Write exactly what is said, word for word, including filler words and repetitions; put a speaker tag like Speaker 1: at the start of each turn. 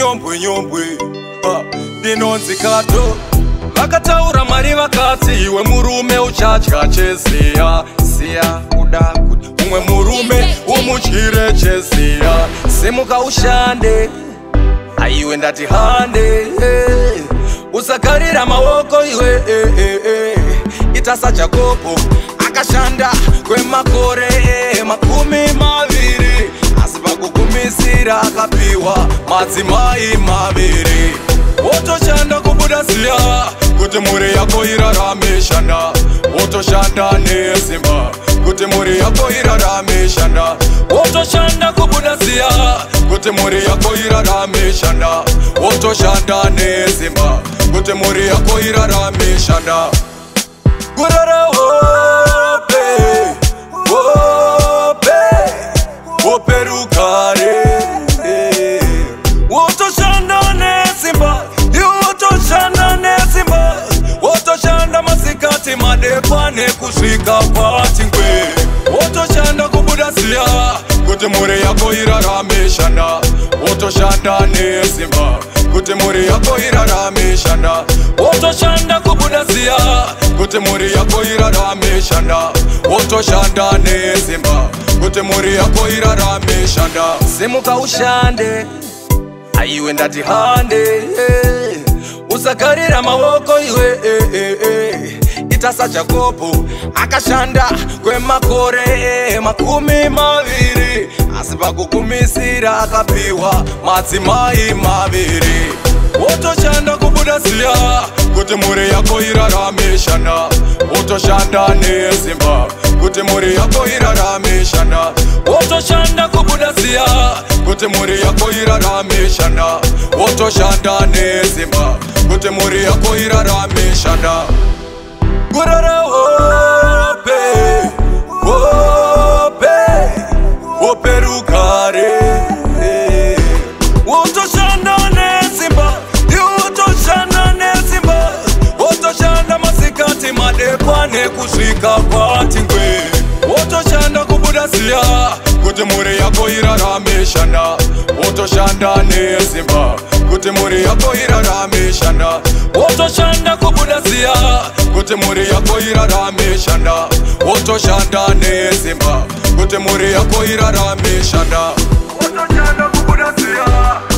Speaker 1: nyombwe nyombwe ndinonzi kato vakataura mari vakati iwe murume uchadya cheziya siya kuda kuti umwe murume umudyire cheziya simuka ushande aiwe ndati hande usakarira maoko iwe itasa Jakobo akashanda kwemakore makumi maviri asi pakugumisira akapiwa madzimai maviri wotoshanda kubuda ziya kuti mhuri yako irarame shanda wotoshanda nesimba kuti mhuri yako irarame shanda wotoshanda kubuda ziya kuti mhuri yako irarame shanda wotoshanda nesimba kuti mhuri yako irarame shanda kurara hope hope hope rukare wotoshanda nesimba wotoshanda nesimba wotoshanda masikati madekwane kusvika patingwe wotoshanda kubuda ziya kuti mhuri yako irarame shanda wotoshanda nesimba kuti mhuri yako irarame shanda wotoshanda kubuda ziya kuti mhuri yako irarame shanda wotoshanda nesimba kuti mhuri yako irarame shanda simuka ushande aiwe ndati hande usakarira maoko iwe itasa Jakobo akashanda kwemakore makumi maviri asi pakugumisira akapiwa madzimai maviri wotoshanda kubuda ziya kuti mhuri yako irarame shanda wotoshanda nesimba kuti mhuri yako irarame shanda wotoshanda kubuda ziya kuti mhuri yako irarame shanda wotoshanda nesimba kuti mhuri yako irarame shanda kurara hope hope hope rukare wotoshanda nesimba wotoshanda nesimba wotoshanda masikati madekwane kusvika patingwe wotoshanda kubuda ziya kuti mhuri yako irarame shanda wotoshanda nesimba kuti mhuri yako irarame shanda wotoshanda kubuda ziya kuti mhuri yako irarame shanda wotoshanda nesimba kuti mhuri yako irarame shanda wotoshanda kubuda ziya